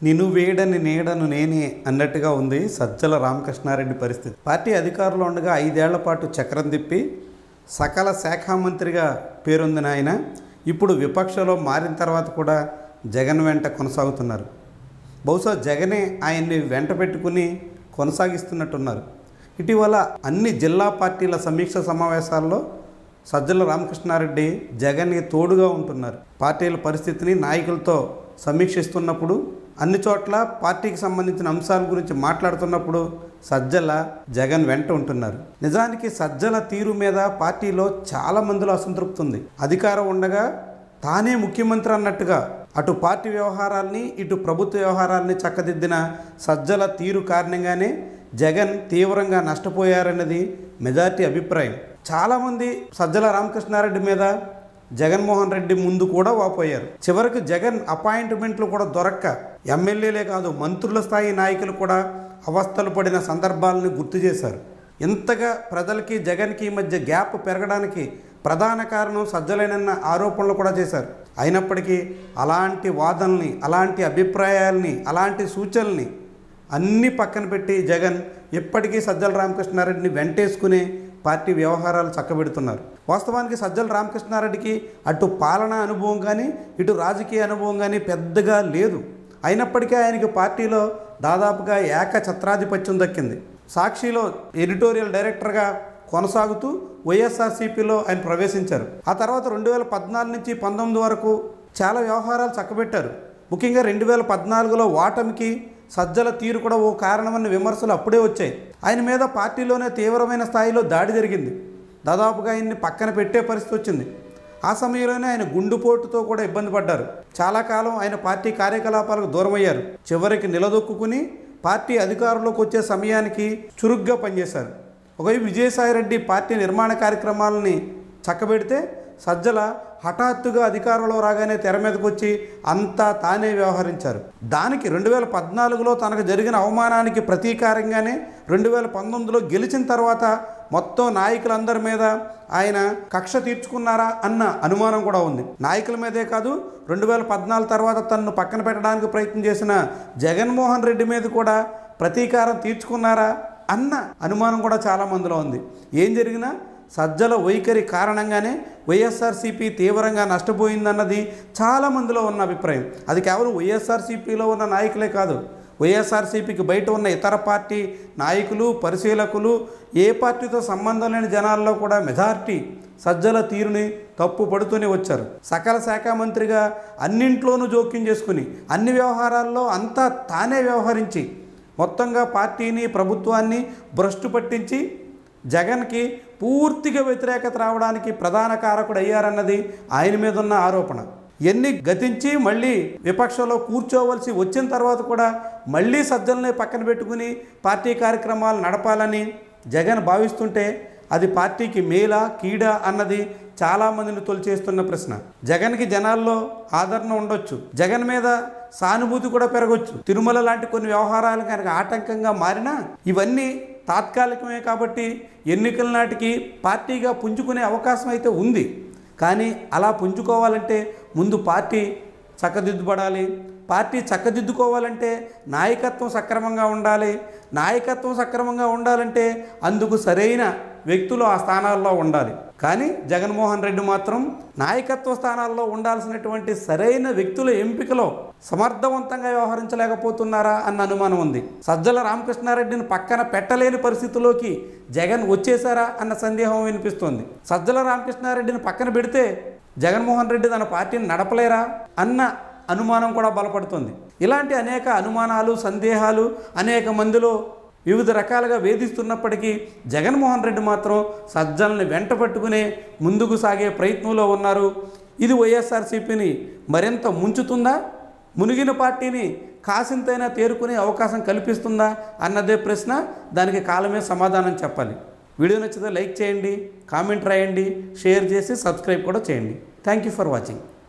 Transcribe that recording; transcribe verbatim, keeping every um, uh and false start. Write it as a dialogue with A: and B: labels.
A: నిన్ను వేడని నీడను నేనే అన్నట్టుగా ఉంది సజ్జల రామకృష్ణారెడ్డి పరిస్థితి. పార్టీ అధికారంలో ఉండగా ఐదేళ్ల పాటు చక్రం తిప్పి సకల శాఖ మంత్రిగా పేరొందిన ఆయన ఇప్పుడు విపక్షంలో మారిన తర్వాత కూడా జగన్ వెంట కొనసాగుతున్నారు. బహుశా జగనే ఆయన్ని వెంట పెట్టుకుని కొనసాగిస్తున్నట్టున్నారు. ఇటీవల అన్ని జిల్లా పార్టీల సమీక్ష సమావేశాల్లో సజ్జల రామకృష్ణారెడ్డి జగన్కి తోడుగా ఉంటున్నారు. పార్టీల పరిస్థితిని నాయకులతో సమీక్షిస్తున్నప్పుడు, అన్ని చోట్ల పార్టీకి సంబంధించిన అంశాల గురించి మాట్లాడుతున్నప్పుడు సజ్జల జగన్ వెంట ఉంటున్నారు. నిజానికి సజ్జల తీరు మీద పార్టీలో చాలా మందిలో అసంతృప్తి ఉంది. అధికారం ఉండగా తానే ముఖ్యమంత్రి అన్నట్టుగా అటు పార్టీ వ్యవహారాల్ని ఇటు ప్రభుత్వ వ్యవహారాల్ని చక్కదిద్దిన సజ్జల తీరు కారణంగానే జగన్ తీవ్రంగా నష్టపోయారన్నది మెజార్టీ అభిప్రాయం. చాలామంది సజ్జల రామకృష్ణారెడ్డి మీద జగన్మోహన్ రెడ్డి ముందు కూడా వాపోయారు. చివరికి జగన్ అపాయింట్మెంట్లు కూడా దొరక్క ఎమ్మెల్యేలే కాదు మంత్రుల స్థాయి నాయకులు కూడా అవస్థలు పడిన సందర్భాలను గుర్తు చేశారు. ఇంతగా ప్రజలకి జగన్కి మధ్య గ్యాప్ పెరగడానికి ప్రధాన కారణం సజ్జలేనన్న ఆరోపణలు కూడా చేశారు. అయినప్పటికీ అలాంటి వాదనల్ని, అలాంటి అభిప్రాయాల్ని, అలాంటి సూచనల్ని అన్నీ పక్కన పెట్టి జగన్ ఇప్పటికీ సజ్జల రామకృష్ణారెడ్డిని వెంటేసుకునే పార్టీ వ్యవహారాలు చక్కబెడుతున్నారు. వాస్తవానికి సజ్జల రామకృష్ణారెడ్డికి అటు పాలనా అనుభవం కానీ ఇటు రాజకీయ అనుభవం కానీ పెద్దగా లేదు. అయినప్పటికీ ఆయనకి పార్టీలో దాదాపుగా ఏక ఛత్రాధిపత్యం దక్కింది. సాక్షిలో ఎడిటోరియల్ డైరెక్టర్గా కొనసాగుతూ వైఎస్ఆర్సీపీలో ఆయన ప్రవేశించారు. ఆ తర్వాత రెండు వేల పద్నాలుగు నుంచి పంతొమ్మిది వరకు చాలా వ్యవహారాలు చక్కబెట్టారు. ముఖ్యంగా రెండు వేల పద్నాలుగులో ఓటమికి సజ్జల తీరు కూడా ఓ కారణమన్న విమర్శలు అప్పుడే వచ్చాయి. ఆయన మీద పార్టీలోనే తీవ్రమైన స్థాయిలో దాడి జరిగింది. దాదాపుగా ఆయన్ని పక్కన పెట్టే పరిస్థితి వచ్చింది. ఆ సమయంలోనే ఆయన గుండుపోటుతో కూడా ఇబ్బంది పడ్డారు. చాలా కాలం ఆయన పార్టీ కార్యకలాపాలకు దూరమయ్యారు. చివరికి నిలదొక్కుని పార్టీ అధికారంలోకి వచ్చే సమయానికి చురుగ్గా పనిచేశారు. ఒకవైపు విజయసాయిరెడ్డి పార్టీ నిర్మాణ కార్యక్రమాలని చక్కబెడితే సజ్జల హఠాత్తుగా అధికారంలో రాగానే తెర మీదకి వచ్చి అంతా తానే వ్యవహరించారు. దానికి రెండు వేల పద్నాలుగులో తనకు జరిగిన అవమానానికి ప్రతీకారంగానే రెండు వేల పంతొమ్మిదిలో గెలిచిన తర్వాత మొత్తం నాయకులందరి మీద ఆయన కక్ష తీర్చుకున్నారా అన్న అనుమానం కూడా ఉంది. నాయకుల మీదే కాదు, రెండు వేల పద్నాలుగు తర్వాత తనను పక్కన పెట్టడానికి ప్రయత్నం చేసిన జగన్మోహన్ రెడ్డి మీద కూడా ప్రతీకారం తీర్చుకున్నారా అన్న అనుమానం కూడా చాలామందిలో ఉంది. ఏం జరిగినా సజ్జల వైఖరి కారణంగానే వైఎస్ఆర్సీపీ తీవ్రంగా నష్టపోయిందన్నది చాలామందిలో ఉన్న అభిప్రాయం. అది కేవలం వైఎస్ఆర్సీపీలో ఉన్న నాయకులే కాదు, వైఎస్ఆర్సీపీకి బయట ఉన్న ఇతర పార్టీ నాయకులు, పరిశీలకులు, ఏ పార్టీతో సంబంధం లేని జనాల్లో కూడా మెజార్టీ సజ్జల తీరుని తప్పు పడుతూనే వచ్చారు. సకల శాఖ మంత్రిగా అన్నింట్లోనూ జోక్యం చేసుకుని అన్ని వ్యవహారాల్లో అంతా తానే వ్యవహరించి మొత్తంగా పార్టీని, ప్రభుత్వాన్ని భ్రష్టు పట్టించి జగన్కి పూర్తిగా వ్యతిరేకత రావడానికి ప్రధాన కారకుడు అయ్యారన్నది ఆయన మీద ఉన్న ఆరోపణ. ఎన్ని గతించి మళ్ళీ విపక్షంలో కూర్చోవలసి వచ్చిన తర్వాత కూడా మళ్ళీ సజ్జలనే పక్కన పెట్టుకుని పార్టీ కార్యక్రమాలు నడపాలని జగన్ భావిస్తుంటే అది పార్టీకి మేలా కీడా అన్నది చాలామందిని తొలిచేస్తున్న ప్రశ్న. జగన్కి జనాల్లో ఆదరణ ఉండొచ్చు, జగన్ మీద సానుభూతి కూడా పెరగొచ్చు. తిరుమల లాంటి కొన్ని వ్యవహారాలు కనుక ఆటంకంగా మారినా ఇవన్నీ తాత్కాలికమే కాబట్టి ఎన్నికల నాటికి పార్టీగా పుంజుకునే అవకాశం అయితే ఉంది. కానీ అలా పుంజుకోవాలంటే ముందు పార్టీ చక్కదిద్దుపడాలి. పార్టీ చక్కదిద్దుకోవాలంటే నాయకత్వం సక్రమంగా ఉండాలి. నాయకత్వం సక్రమంగా ఉండాలంటే అందుకు సరైన వ్యక్తులు ఆ స్థానాల్లో ఉండాలి. కానీ జగన్మోహన్ రెడ్డి మాత్రం నాయకత్వ స్థానాల్లో ఉండాల్సినటువంటి సరైన వ్యక్తుల ఎంపికలో సమర్థవంతంగా వ్యవహరించలేకపోతున్నారా అన్న అనుమానం ఉంది. సజ్జల రామకృష్ణారెడ్డిని పక్కన పెట్టలేని పరిస్థితిలోకి జగన్ వచ్చేసారా అన్న సందేహం వినిపిస్తోంది. సజ్జల రామకృష్ణారెడ్డిని పక్కన పెడితే జగన్మోహన్ రెడ్డి తన పార్టీని నడపలేరా అన్న అనుమానం కూడా బలపడుతుంది. ఇలాంటి అనేక అనుమానాలు, సందేహాలు అనేక మందిలో వివిధ రకాలుగా వేధిస్తున్నప్పటికీ జగన్మోహన్ రెడ్డి మాత్రం సజ్జల్ని వెంట పట్టుకునే ముందుకు సాగే ప్రయత్నంలో ఉన్నారు. ఇది వైఎస్ఆర్సీపీని మరింత ముంచుతుందా, మునిగిన పార్టీని కాసింతైనా తేరుకునే అవకాశం కల్పిస్తుందా అన్నదే ప్రశ్న. దానికి కాలమే సమాధానం చెప్పాలి. వీడియో నచ్చితే లైక్ చేయండి, కామెంట్ రాయండి, షేర్ చేసి సబ్స్క్రైబ్ కూడా చేయండి. Thank you for watching.